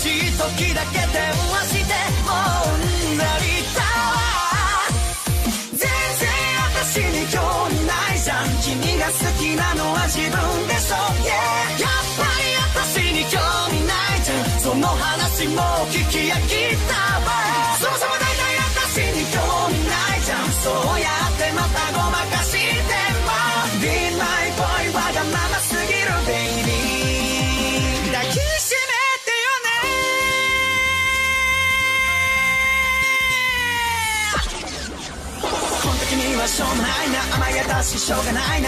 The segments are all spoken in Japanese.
しい時だけ電話してもうんざりだわ。全然私に興味ないじゃん。君が好きなのは自分でしょ、yeah、やっぱり私に興味ないじゃん。その話も聞き飽きたわ。そもそも大体私に興味ないじゃん。そうやってまたごまかしても Be my boy わがまますぎる baby 抱きしめてよね。こん時にはしょうもないな。甘やかししょうがないな。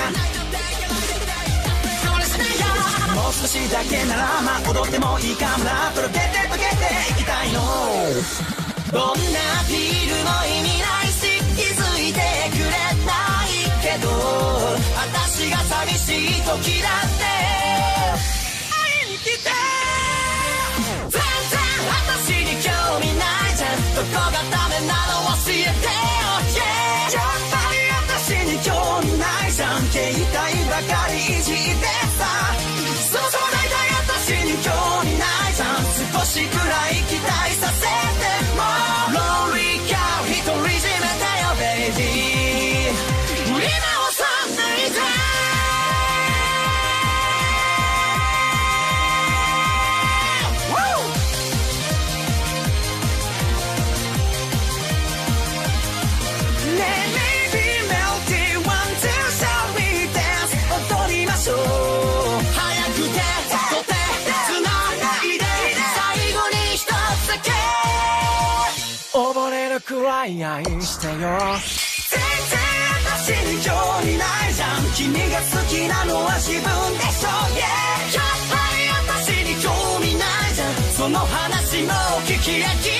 もう少しだけならまあ踊ってもいいかもな。とろけて溶けていきたいの。どんなフィールも意味ないし気づいてくれないけど私が寂しい時だって会いに来て。全然私に興味ないじゃん。どこがダメなの教えてよ、yeah、やっぱり私に興味ないじゃん。携帯ばかりいじってさ。そもそも大体私に興味ないじゃん。少しくらい期待させてもローリーキャー一人占めてよベイビー。今をさ抜いてねえ Maybe Melty One Two Shall We Dance 踊りましょう。早く手と手つないで最後に一つだけ溺れるくらい愛してよ。全然私に興味ないじゃん。君が好きなのは自分でしょ、yeah、やっぱり私に興味ないじゃん。その話も聞き飽き